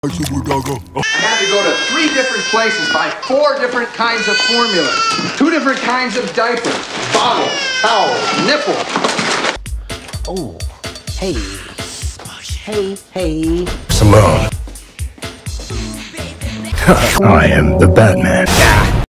I had to go to 3 different places, buy 4 different kinds of formula, 2 different kinds of diapers, bottles, towels, nipple. Oh, hey. Hey. Simone. I am the Batman.